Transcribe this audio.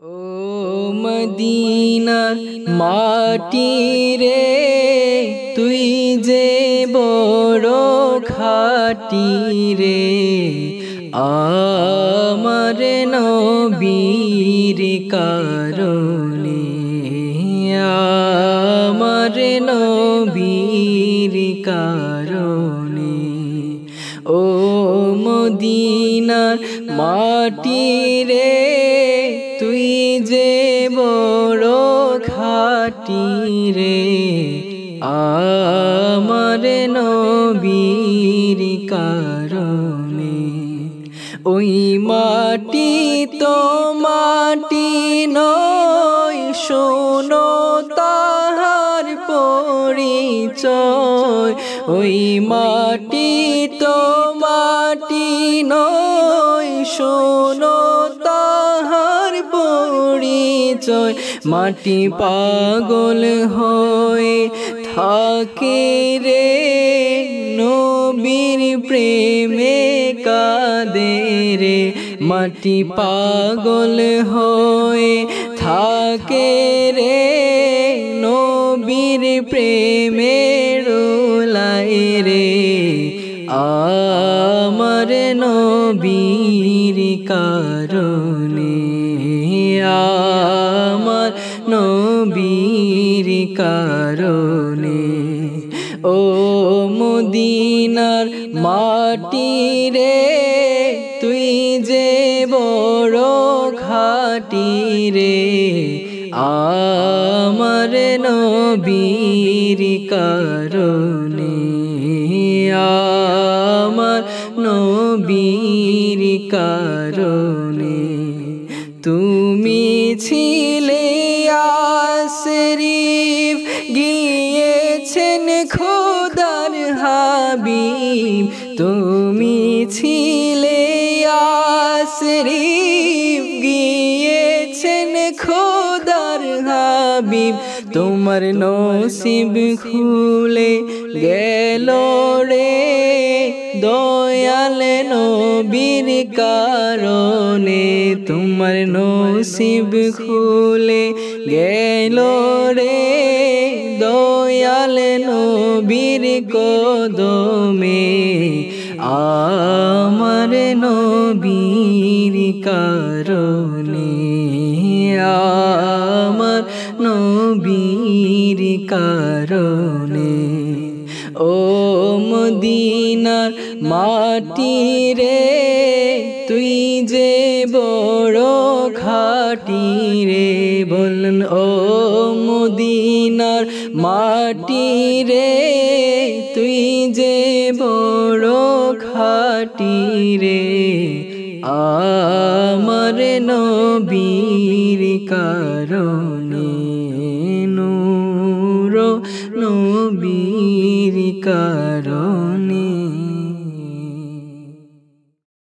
ও মদিনার মাটি রে, তুই যে বড় খাঁটি রে। আমার নবীর কারণে, আমার নবীর কারণে। ও মদিনার মাটি রে, তুই যে বড় খাঁটি রে। আমার নবীর কারণে। ওই মাটি তো মাটি নয়, শোনো তাহার পরিচয়। ওই মাটি তো মাটি নয়, শোনো তাহার পরিচয়। মাটি পাগল হয়ে থাকে রে, নবীর প্রেমে কাঁদে রে। মাটি পাগল হয়ে থাকে রে, নবীর প্রেমে রোলায় রে। আমার নবীর কারণে, আমার নবীর কারণে। ও মদিনার মাটি রে, তুই যে বড় খাঁটি রে। আমার নবীর কারণে, আমার নবীর কারণে। তুমি ছিলে আশরিফ, গিয়েছেন খোদার হাবিব। তুমি ছিলে আশরিফ, গিয়েছেন খোদার হাবিব। তোমার নসিব খুলে গেল রে, দয়াল নবীর কারণে। তোমার নসিব খুলে গেল রে, দয়াল নবীর কদমে। আমার নবীর কারণে, আমার নবীর কারণে। ও মদিনার মাটি রে, তুই যে বড় খাঁটি রে। বলুন ও মদিনার মাটি রে, তুই যে বড় খাঁটি রে। আমার নবীর কারণে, নূর নবী।